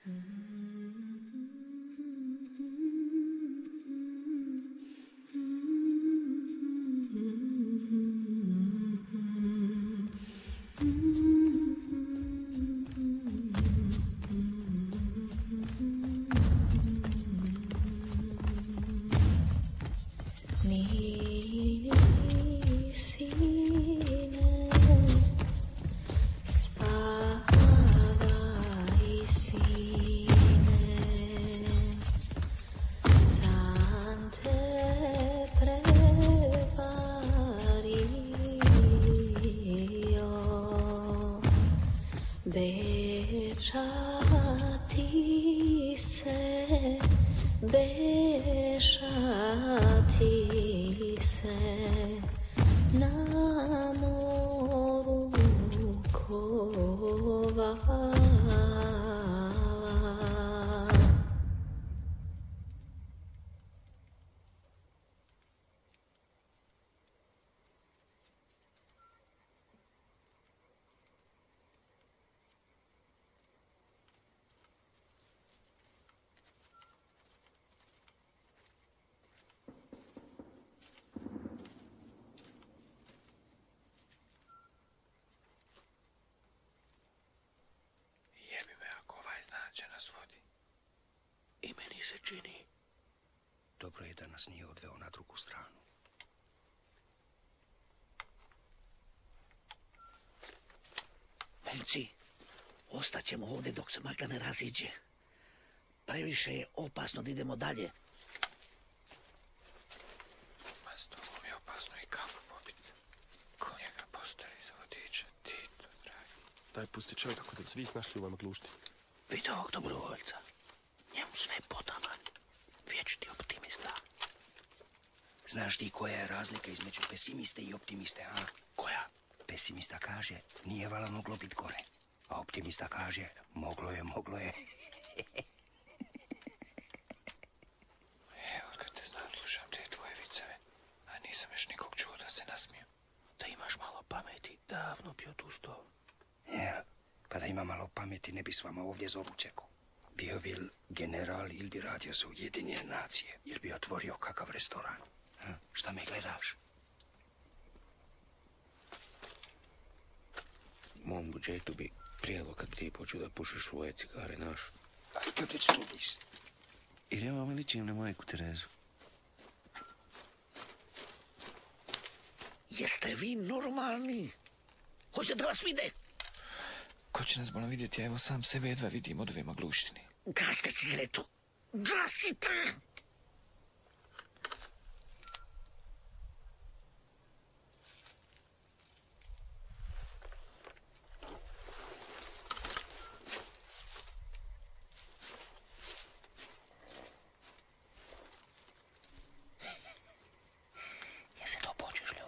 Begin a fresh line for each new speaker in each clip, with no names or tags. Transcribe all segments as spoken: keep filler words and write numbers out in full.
Bežati se, bežati se na moru kovala.
Nas vodi. I meni se čini. Dobro je da nas nije odveo na drugu stranu. Momci, ostaćemo ovdje dok se magla ne raziđe. Previše je opasno da idemo dalje.
Ma s tobom je opasno i kafu popit. Ko njega postari za vodiča, Tito, dragi.
Daj, pusti čovjeka kod da svi snašli u ovoj maglušti.
Vidi ovog dobrovoljca. Njemu sve potaman. Vječni optimista. Znaš ti koja je razlika između pesimiste i optimiste, a? Koja? Pesimista kaže, nije vala moglo biti gore. A optimista kaže, moglo je, moglo je.
Evo, kad te znam, slušam te tvoje viceve. A nisam još nikog čuo da se nasmiju.
Da imaš malo pameti, davno bi odustao. Jel? Pa da ima malo pameti, ne bi s vama ovdje zoru čekao. Bio bi general ili bi radio za Ujedinjene nacije. Ili bi otvorio kakav restoran. Ha? Šta me gledaš?
Mom budžetu bi prijelo kad ti počeo da pušiš svoje cigare, naš.
Aj, kad već nudiš.
Jer ja vam ličim na majku Terezu.
Jeste vi normalni? Hoće da vas vide?
Ko će nas bolno vidjeti? Ja evo sam sebe jedva vidim od ove magluštine.
Gasite cigaretu! Gasite! Jesi to počešljio?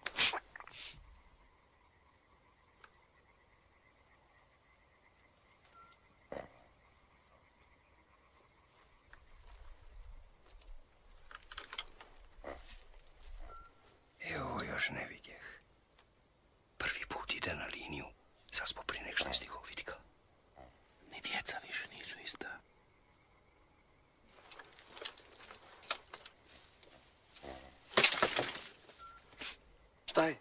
Ne vidjeh. Prvi put ide na liniju, saspo pri nek što stigo vidika. Ni djeca više nisu ista. Staj.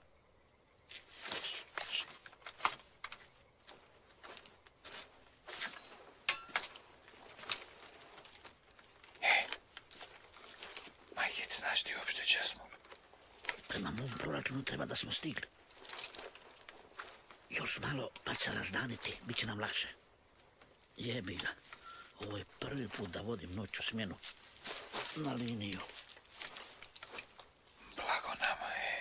E, majke, ti znaš ti uopšte če smo?
Prema mom proračunu treba da smo stigli. Još malo pa će razdaniti, bit će nam lakše. Jebi ga, ovo je prvi put da vodim noću smjenu na liniju.
Blago nama je.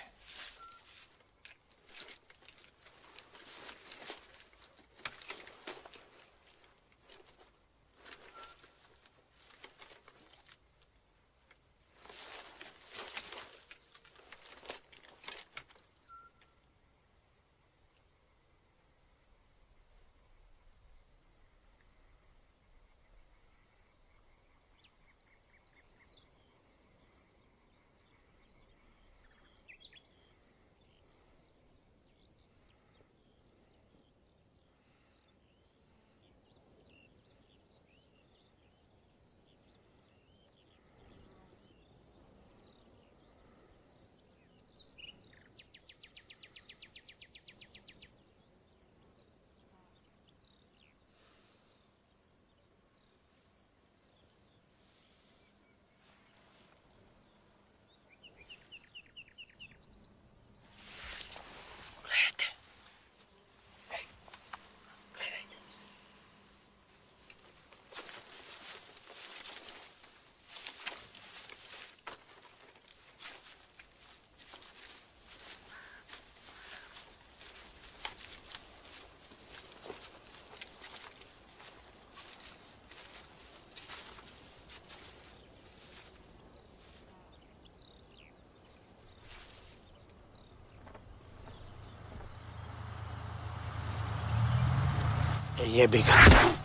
Jebi ga.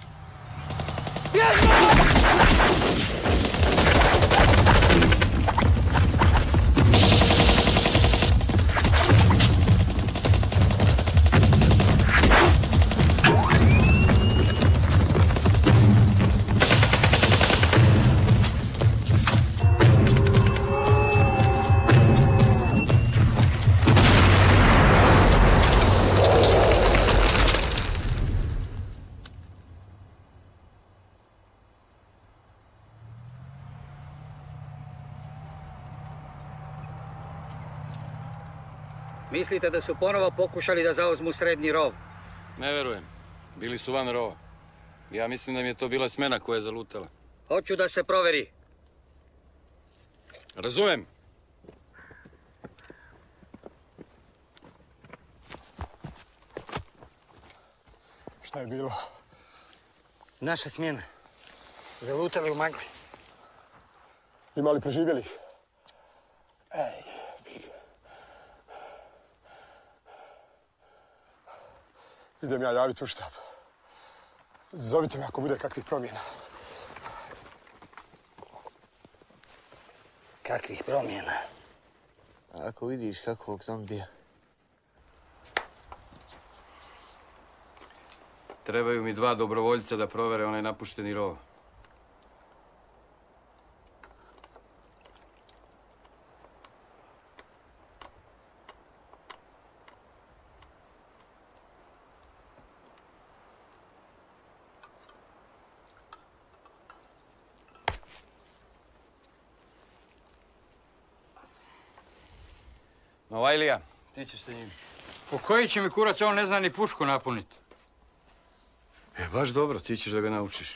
Mislite da su ponovo pokušali da zauzmu srednji rov?
Ne verujem. Bili su van rova. Ja mislim da mi je to bila smena koja je zalutala.
Hoću da se proveri.
Razumem.
Šta je bilo?
Naša smjena. Zalutali u magli.
Ima li preživjelih? Ej, big. Idem ja javiti u štab. Zovite me ako bude kakvih promjena.
Kakvih promjena?
Ako vidiš kakvog zombija.
Trebaju mi dva dobrovoljca da provere onaj napušteni rov. Novajlija, ti ćeš se njim.
Po koji će mi kurac, on ne zna ni pušku napuniti.
E, baš dobro, ti ćeš da ga naučiš.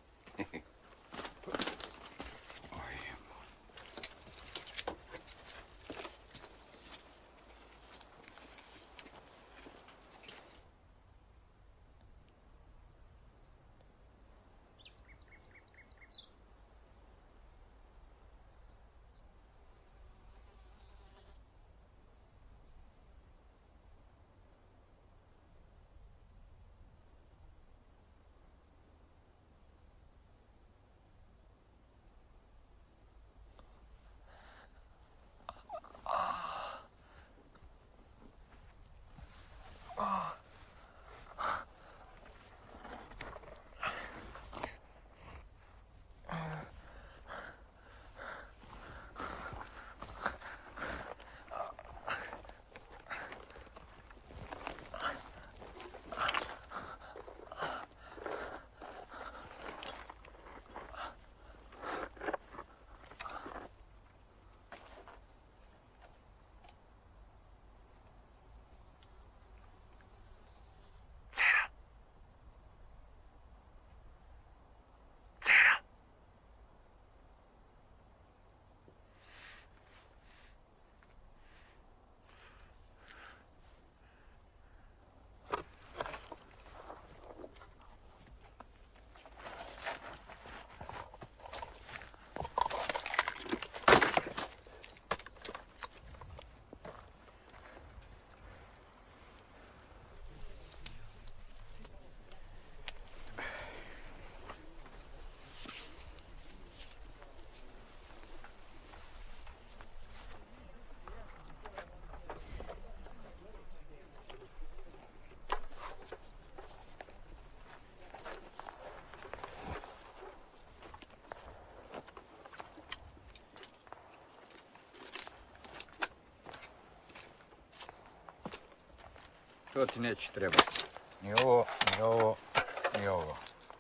To ti neće trebati. Ni ovo, ni ovo, ni ovo.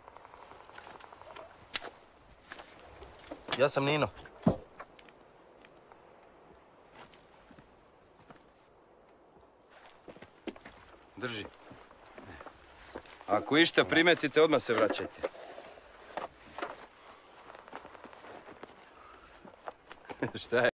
Ja sam Nino.
Drži. Ako išta primetite, odmah se vraćajte. Šta je?